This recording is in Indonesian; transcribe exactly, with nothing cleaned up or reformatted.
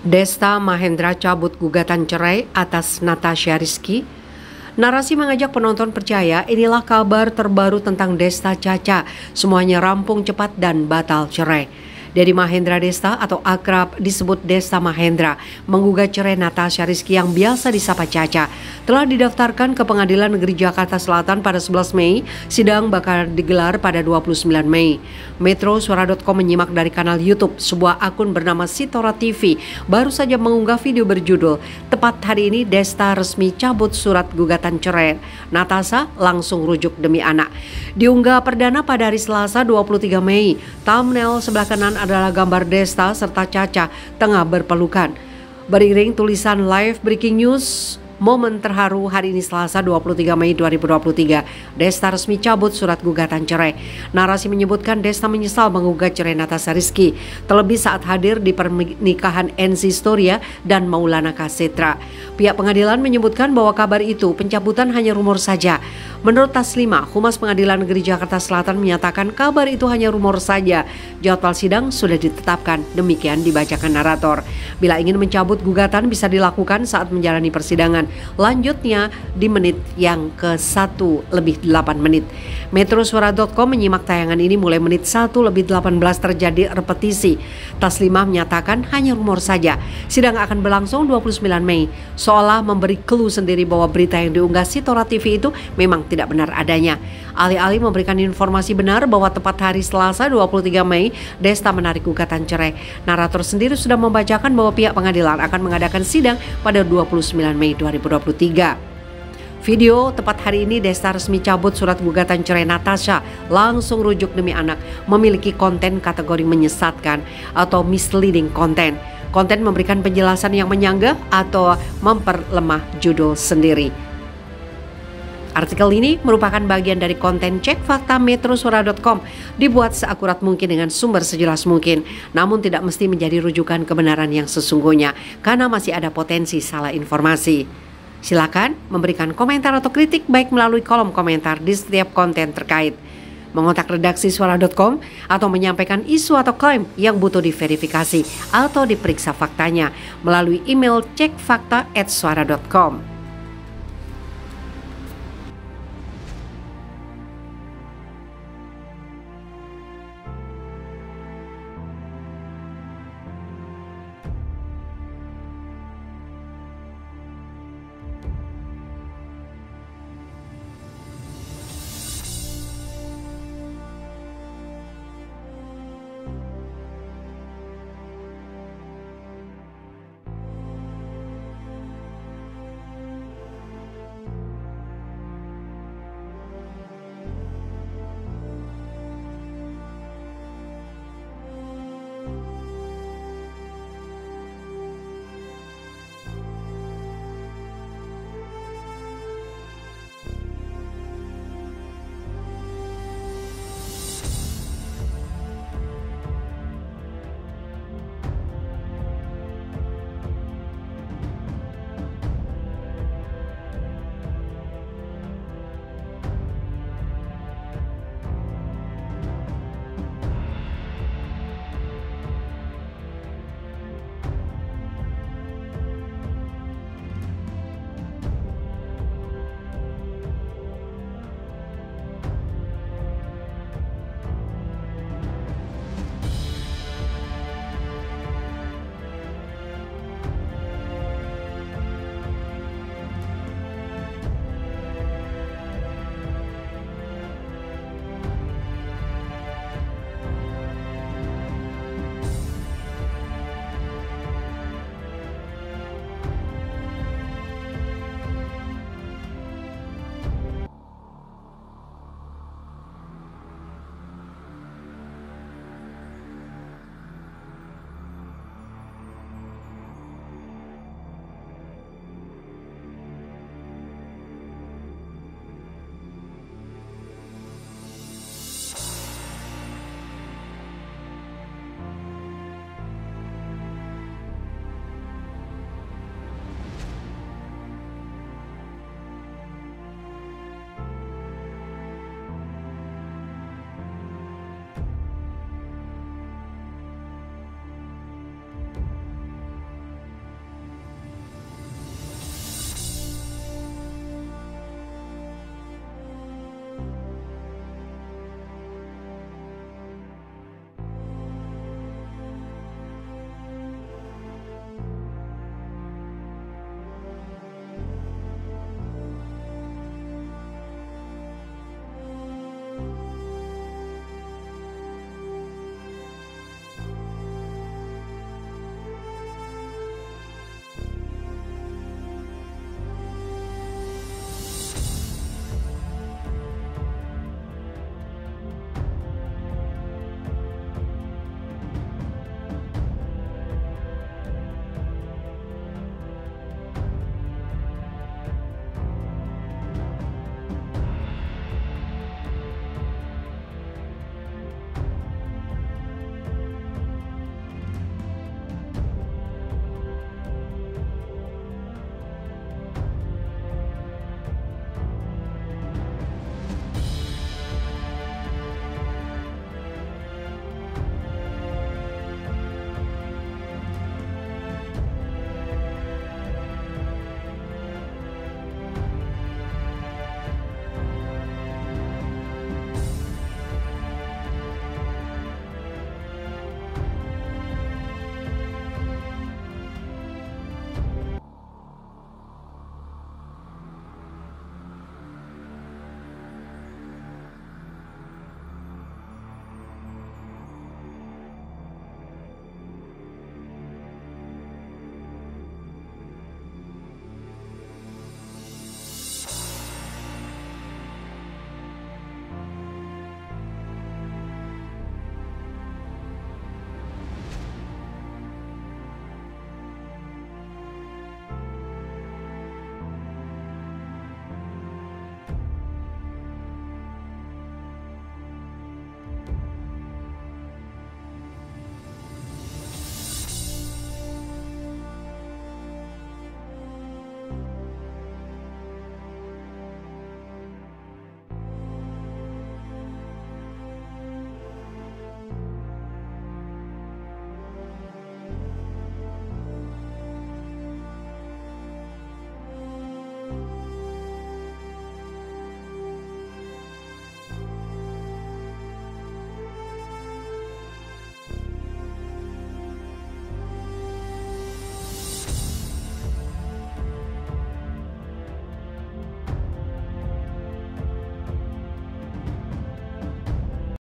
Desta Mahendra cabut gugatan cerai atas Natasha Rizky. Narasi mengajak penonton percaya inilah kabar terbaru tentang Desta Caca. Semuanya rampung cepat dan batal cerai. Dedi Mahendra Desta atau akrab disebut Desta Mahendra menggugat cerai Natasha Rizky yang biasa disapa Caca telah didaftarkan ke Pengadilan Negeri Jakarta Selatan pada sebelas Mei. Sidang bakal digelar pada dua puluh sembilan Mei. Metro Suara titik com menyimak dari kanal YouTube sebuah akun bernama Sitora T V baru saja mengunggah video berjudul "Tepat hari ini Desta resmi cabut surat gugatan cerai Natasha langsung rujuk demi anak." Diunggah perdana pada hari Selasa dua puluh tiga Mei. Thumbnail sebelah kanan adalah gambar Desta serta Caca tengah berpelukan. Beriring tulisan live breaking news, momen terharu hari ini Selasa dua puluh tiga Mei dua ribu dua puluh tiga. Desta resmi cabut surat gugatan cerai. Narasi menyebutkan Desta menyesal menggugat cerai Natasha Rizky, terlebih saat hadir di pernikahan Enzi Storia dan Maulana Kasetra. Pihak pengadilan menyebutkan bahwa kabar itu pencabutan hanya rumor saja. Menurut Taslima, Humas Pengadilan Negeri Jakarta Selatan menyatakan kabar itu hanya rumor saja. Jadwal sidang sudah ditetapkan, demikian dibacakan narator. Bila ingin mencabut gugatan bisa dilakukan saat menjalani persidangan. Lanjutnya di menit yang ke satu lebih delapan menit. Metro Suara titik com menyimak tayangan ini mulai menit satu lebih delapan belas terjadi repetisi. Taslima menyatakan hanya rumor saja. Sidang akan berlangsung dua puluh sembilan Mei. Seolah memberi clue sendiri bahwa berita yang diunggah Sitora T V itu memang tidak benar adanya. Alih-alih memberikan informasi benar bahwa tepat hari Selasa dua puluh tiga Mei, Desta menarik gugatan cerai. Narator sendiri sudah membacakan bahwa pihak pengadilan akan mengadakan sidang pada dua puluh sembilan Mei dua ribu dua puluh tiga. Video tepat hari ini Desta resmi cabut surat gugatan cerai Natasha langsung rujuk demi anak memiliki konten kategori menyesatkan atau misleading konten. Konten memberikan penjelasan yang menyanggah atau memperlemah judul sendiri. Artikel ini merupakan bagian dari konten Cek Fakta Metro Suara titik com, dibuat seakurat mungkin dengan sumber sejelas mungkin, namun tidak mesti menjadi rujukan kebenaran yang sesungguhnya karena masih ada potensi salah informasi. Silakan memberikan komentar atau kritik baik melalui kolom komentar di setiap konten terkait. Mengontak redaksi Suara titik com atau menyampaikan isu atau klaim yang butuh diverifikasi atau diperiksa faktanya melalui email cekfakta at suara titik com.